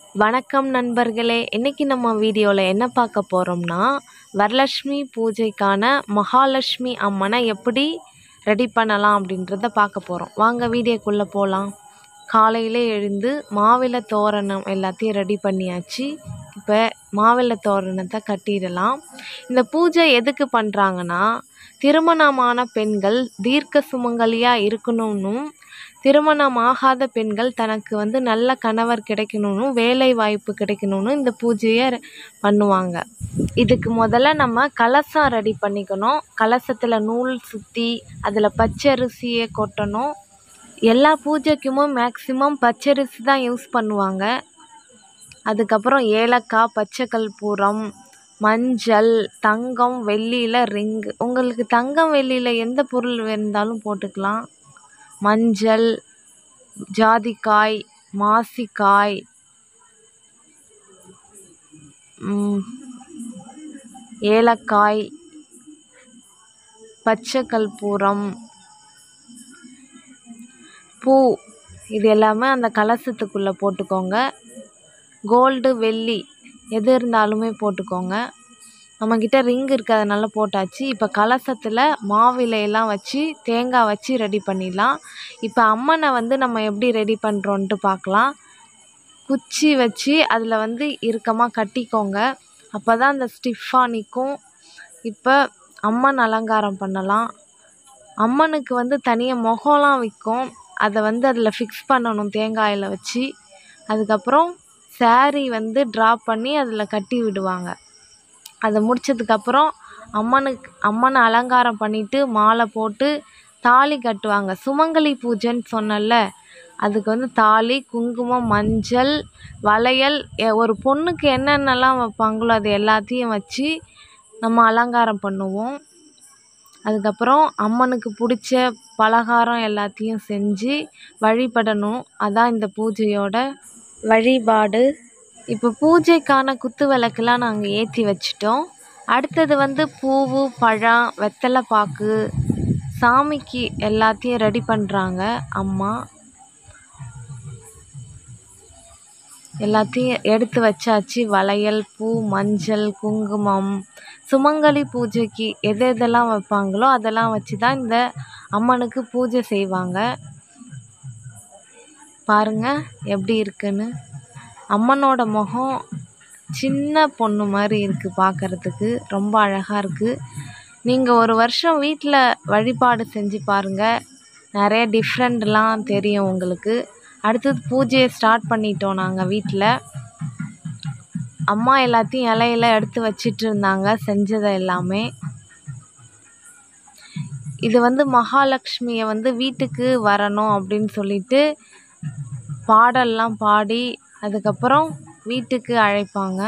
வணக்கம் நண்பர்களே. இன்னைக்கு நம்ம வீடியோவில் என்ன பார்க்க போகிறோம்னா, வரலட்சுமி பூஜைக்கான மகாலட்சுமி அம்மனை எப்படி ரெடி பண்ணலாம் அப்படின்றத பார்க்க போகிறோம். வாங்க வீடியோக்குள்ளே போகலாம். காலையில் எழுந்து மாவிளை தோரணம் எல்லாத்தையும் ரெடி பண்ணியாச்சு. இப்போ மாவிளை தோரணத்தை கட்டிடலாம். இந்த பூஜை எதுக்கு பண்ணுறாங்கன்னா, திருமணமான பெண்கள் தீர்க்க சுமங்கலியாக இருக்கணும்னு, திருமணமாகாத பெண்கள் தனக்கு நல்ல கணவர் கிடைக்கணும்னு, வேலை வாய்ப்பு கிடைக்கணும்னு இந்த பூஜையை பண்ணுவாங்க. இதுக்கு முதல்ல நம்ம கலசம் ரெடி பண்ணிக்கணும். கலசத்தில் நூல் சுற்றி அதில் பச்சரிசியை கொட்டணும். எல்லா பூஜைக்குமே மேக்சிமம் பச்சரிசி தான் யூஸ் பண்ணுவாங்க. அதுக்கப்புறம் ஏலக்காய், பச்சை கற்பூரம், மஞ்சள், தங்கம், வெள்ளியில் ரிங்கு. உங்களுக்கு தங்கம் வெள்ளியில் எந்த பொருள் இருந்தாலும் போட்டுக்கலாம். மஞ்சள், ஜாதிக்காய், மாசிக்காய், ஏலக்காய், பச்சை கற்பூரம், பூ, இது எல்லாமே அந்த கலசத்துக்குள்ளே போட்டுக்கோங்க. கோல்டு, வெள்ளி எது இருந்தாலுமே போட்டுக்கோங்க. நம்மக்கிட்ட ரிங் இருக்கிறதுனால போட்டாச்சு. இப்போ கலசத்தில் மாவிலையெல்லாம் வச்சு தேங்காய் வச்சு ரெடி பண்ணிடலாம். இப்போ அம்மனை நம்ம எப்படி ரெடி பண்ணுறோன்ட்டு பார்க்கலாம். குச்சி வச்சு அதில் இறுக்கமாக கட்டிக்கோங்க. அப்போ தான் அந்த ஸ்டிஃபாக நிற்கும். இப்போ அம்மன் அலங்காரம் பண்ணலாம். அம்மனுக்கு தனியாக முகம்லாம் விற்கும். அதை அதில் ஃபிக்ஸ் பண்ணணும் தேங்காயில் வச்சு. அதுக்கப்புறம் சாரீ ட்ரா பண்ணி அதில் கட்டி விடுவாங்க. அதை முடித்ததுக்கப்புறம் அம்மனை அலங்காரம் பண்ணிவிட்டு மாலை போட்டு தாலி கட்டுவாங்க. சுமங்கலி பூஜைன்னு சொன்னல, அதுக்கு தாலி, குங்குமம், மஞ்சள், வளையல், ஒரு பொண்ணுக்கு என்னென்னலாம் வைப்பாங்களோ அது எல்லாத்தையும் வச்சு நம்ம அலங்காரம் பண்ணுவோம். அதுக்கப்புறம் அம்மனுக்கு பிடிச்ச பலகாரம் எல்லாத்தையும் செஞ்சு வழிபடணும். அதான் இந்த பூஜையோட வழிபாடு. இப்போ பூஜைக்கான குத்து விளக்கெல்லாம் நாங்கள் ஏற்றி வச்சிட்டோம். அடுத்தது பூவு, பழம், வெத்தலை பாக்கு, சாமிக்கு எல்லாத்தையும் ரெடி பண்ணுறாங்க அம்மா. எல்லாத்தையும் எடுத்து வச்சாச்சு. வளையல், பூ, மஞ்சள், குங்குமம். சுமங்கலி பூஜைக்கு எதெல்லாம் வைப்பாங்களோ அதெல்லாம் வச்சு தான் இந்த அம்மனுக்கு பூஜை செய்வாங்க. பாருங்கள் எப்படி இருக்குன்னு. அம்மனோட முகம் சின்ன பொண்ணு மாதிரி இருக்குது பார்க்குறதுக்கு. ரொம்ப அழகாக இருக்குது. நீங்கள் ஒரு வருஷம் வீட்டில் வழிபாடு செஞ்சு பாருங்கள். நிறைய டிஃப்ரெண்ட்லாம் தெரியும் உங்களுக்கு. அடுத்தது பூஜையை ஸ்டார்ட் பண்ணிட்டோம் நாங்கள் வீட்டில். அம்மா எல்லாத்தையும் இலையில எடுத்து வச்சிட்டு இருந்தாங்க செஞ்சதை எல்லாமே. இது மகாலட்சுமியை வீட்டுக்கு வரணும் அப்படின்னு சொல்லிட்டு பாடல்லாம் பாடி அதுக்கப்புறம் வீட்டுக்கு அழைப்பாங்க.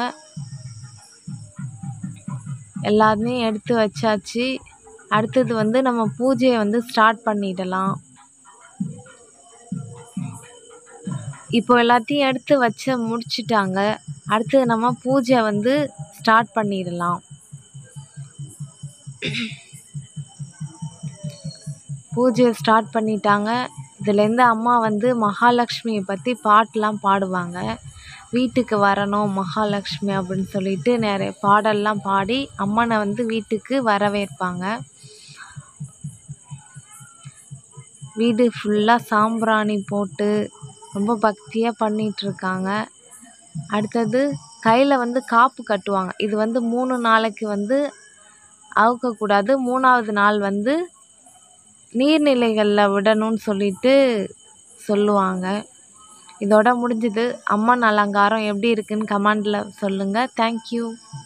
எல்லாத்தையும் எடுத்து வச்சாச்சு. அடுத்தது நம்ம பூஜையை ஸ்டார்ட் பண்ணிடலாம். இப்போ எல்லாத்தையும் எடுத்து வச்சு முடிச்சிட்டாங்க. அடுத்தது நம்ம பூஜை ஸ்டார்ட் பண்ணிடலாம். பூஜையை ஸ்டார்ட் பண்ணிட்டாங்க. இதுலேருந்து அம்மா மகாலட்சுமியை பற்றி பாட்டெலாம் பாடுவாங்க. வீட்டுக்கு வரணும் மகாலட்சுமி அப்படின்னு சொல்லிட்டு நிறைய பாடல்லாம் பாடி அம்மனை வீட்டுக்கு வரவேற்பாங்க. வீடு ஃபுல்லாக சாம்பிராணி போட்டு ரொம்ப பக்தியாக பண்ணிகிட்ருக்காங்க. அடுத்தது கையில் காப்பு கட்டுவாங்க. இது 3 நாளைக்கு அவுக்கக்கூடாது. 3ஆவது நாள் நீர்நிலைகளில் விடணும்னு சொல்லிட்டு சொல்லுவாங்க. இதோட முடிஞ்சுது. அம்மன் அலங்காரம் எப்படி இருக்குன்னு கமெண்டில் சொல்லுங்கள். தேங்க்யூ.